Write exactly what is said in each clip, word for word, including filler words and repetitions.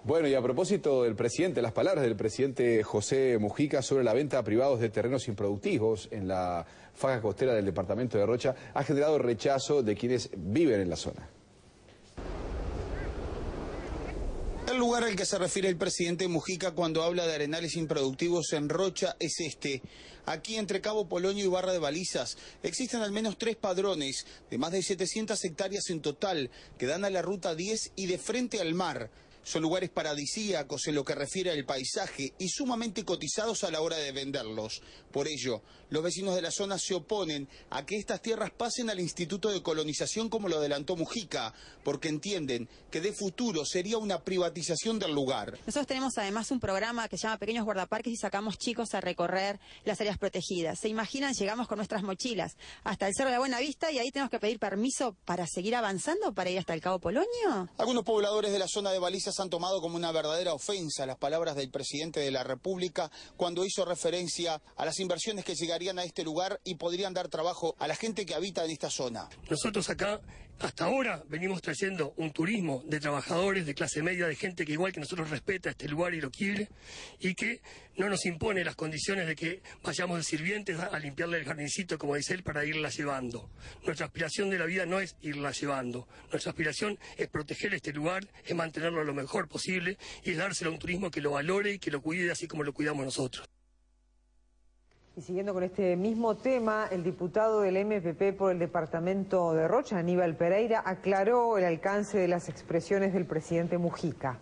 Bueno, y a propósito del presidente, las palabras del presidente José Mujica sobre la venta a privados de terrenos improductivos en la faja costera del departamento de Rocha ha generado rechazo de quienes viven en la zona. El lugar al que se refiere el presidente Mujica cuando habla de arenales improductivos en Rocha es este. Aquí entre Cabo Polonio y Barra de Balizas existen al menos tres padrones de más de setecientas hectáreas en total que dan a la ruta diez y de frente al mar. Son lugares paradisíacos en lo que refiere al paisaje y sumamente cotizados a la hora de venderlos. Por ello, los vecinos de la zona se oponen a que estas tierras pasen al Instituto de Colonización como lo adelantó Mujica, porque entienden que de futuro sería una privatización del lugar. Nosotros tenemos además un programa que se llama Pequeños Guardaparques y sacamos chicos a recorrer las áreas protegidas. ¿Se imaginan? Llegamos con nuestras mochilas hasta el Cerro de la Buena Vista y ahí tenemos que pedir permiso para seguir avanzando, para ir hasta el Cabo Polonio. Algunos pobladores de la zona de Balizas han tomado como una verdadera ofensa las palabras del presidente de la República cuando hizo referencia a las inversiones que llegarían a este lugar y podrían dar trabajo a la gente que habita en esta zona. Nosotros acá, hasta ahora, venimos trayendo un turismo de trabajadores de clase media, de gente que igual que nosotros respeta este lugar y lo quiere, y que no nos impone las condiciones de que vayamos de sirvientes a limpiarle el jardincito, como dice él, para irla llevando. Nuestra aspiración de la vida no es irla llevando. Nuestra aspiración es proteger este lugar, es mantenerlo lo mejor posible y es dárselo a un turismo que lo valore y que lo cuide así como lo cuidamos nosotros. Y siguiendo con este mismo tema, el diputado del M P P por el departamento de Rocha, Aníbal Pereira, aclaró el alcance de las expresiones del presidente Mujica.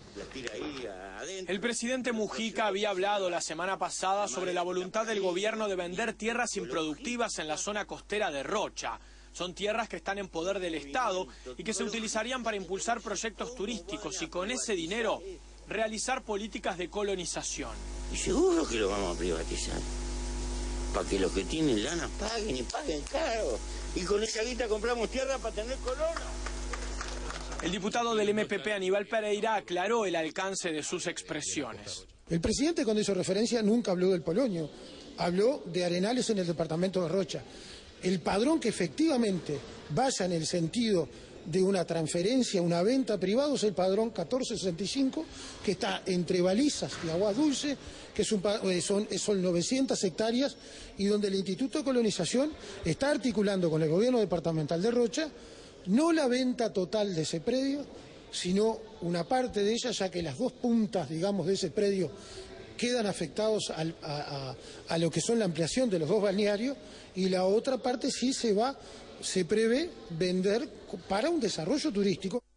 El presidente Mujica había hablado la semana pasada sobre la voluntad del gobierno de vender tierras improductivas en la zona costera de Rocha. Son tierras que están en poder del Estado y que se utilizarían para impulsar proyectos turísticos y con ese dinero realizar políticas de colonización. Y seguro que lo vamos a privatizar, para que los que tienen lana paguen y paguen caro. Y con esa guita compramos tierra para tener colonos. El diputado del M P P Aníbal Pereira aclaró el alcance de sus expresiones. El presidente cuando hizo referencia nunca habló del Polonio, habló de arenales en el departamento de Rocha. El padrón que efectivamente vaya en el sentido de una transferencia, una venta privada, es el padrón catorce sesenta y cinco, que está entre Balizas y Aguas Dulce, que es un, son, son novecientas hectáreas, y donde el Instituto de Colonización está articulando con el gobierno departamental de Rocha, no la venta total de ese predio, sino una parte de ella, ya que las dos puntas, digamos, de ese predio quedan afectados al, a, a, a lo que son la ampliación de los dos balnearios, y la otra parte sí se va, se prevé vender para un desarrollo turístico.